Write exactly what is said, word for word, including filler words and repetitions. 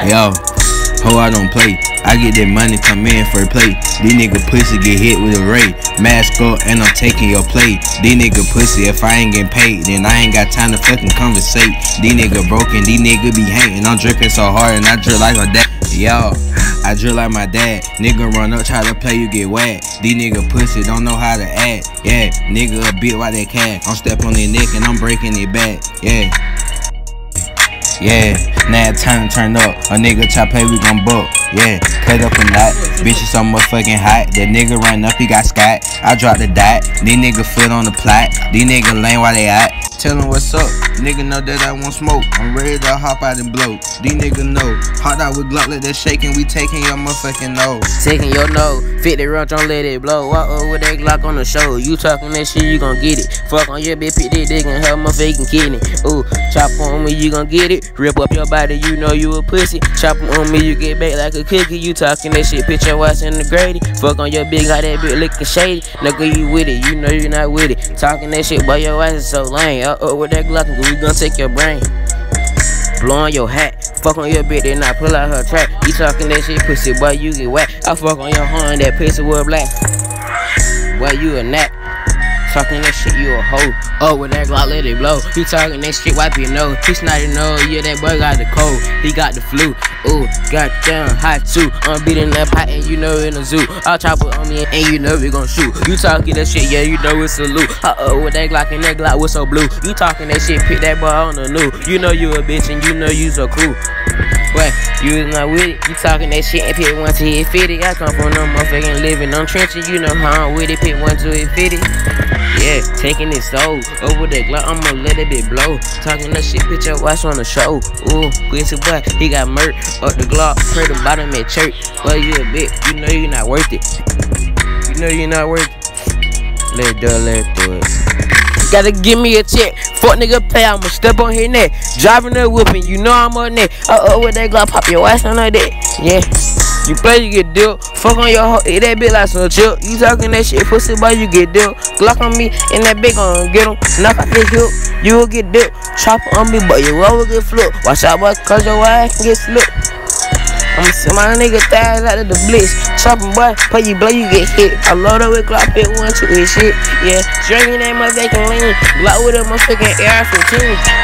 Yo, ho, I don't play. I get that money, come in for a play. These nigga pussy get hit with a ray. Mask up and I'm taking your plate. These nigga pussy, if I ain't getting paid, then I ain't got time to fucking conversate. These nigga broken, these nigga be hating. I'm dripping so hard and I drip like my dad. Yo, I drill like my dad. Nigga run up, try to play, you get whacked. These nigga pussy don't know how to act. Yeah, nigga a bit like that cat. I'm step on their neck and I'm breaking their back. Yeah. Yeah, now it's time to turn up. A nigga try play, we gon' book. Yeah, cut up a knot. Bitch is so motherfucking hot. That nigga run up, he got Scott. I drop the dot. These nigga foot on the plot. These nigga lame while they at. Tell him what's up. Nigga know that I want smoke. I'm ready to hop out and blow. These nigga know. Hot out with Glock, let that shaking. We taking your motherfucking nose. Taking your nose. fifty rounds, don't let it blow. Walk over with that Glock on the show. You talking that shit, you gon' get it. Fuck on your bitch, pick that dick and her motherfucking kidney. Ooh, chop on me, you gon' get it. Rip up your body, you know you a pussy. Chop on me, you get back like a cookie. You talking that shit, put your ass in the Grady. Fuck on your bitch, got that bitch looking shady. Nigga, you with it, you know you not with it. Talking that shit, boy, your ass is so lame. Uh oh, with that Glock, we gon' take your brain. Blow on your hat. Fuck on your bitch, then I pull out her trap. You talking that shit, pussy, boy, you get whacked. I fuck on your horn, that pussy was black. Boy, you a nap. Talking that shit, you a hoe. Oh, with that Glock, let it blow. He talking that shit, wipe your nose. He snotty nose, yeah, that boy got the cold. He got the flu. Ooh, goddamn hot too. I'm beating that pot and you know in the zoo. I'll chop it on me and you know we gon' shoot. You talking that shit, yeah, you know it's a loot. Uh oh, with that Glock and that Glock was so blue. You talking that shit, pick that boy on the new. You know you a bitch and you know you so cool. But you is not with it. You talking that shit and pick one to hit fifty. I come from no motherfucking living. I'm trenching, you know how I'm with it. Pick one to hit fifty. Yeah, taking it soul over that Glock, I'ma let it bit blow. Talking that shit, put your watch on the show. Ooh, pussy boy, he got murked up the Glock, pray the bottom at church. Boy, you a bitch, you know you not worth it. You know you not worth it. Let it do it, let it do it. Gotta give me a check. Fuck nigga pay, I'ma step on his neck. Driving the whooping, you know I'm on that. Uh oh, with that Glock, pop your ass on like that. Yeah. You play, you get dealt. Fuck on your hoe, eat that bitch like some chill. You talking that shit, pussy boy, you get dealt. Glock on me, and that bitch gon' get him. Knock out the hill, you will get dealt. Chop on me, but you will get flipped. Watch out, boy, cause your ass can get slipped. I'ma send my nigga thighs out of the blitz. Chopping boy, pay you blow, you get hit. I load up with Glock, pick one, two, his shit. Yeah, drinking that motherfucking lean. Glock with a motherfucking A R fifteen.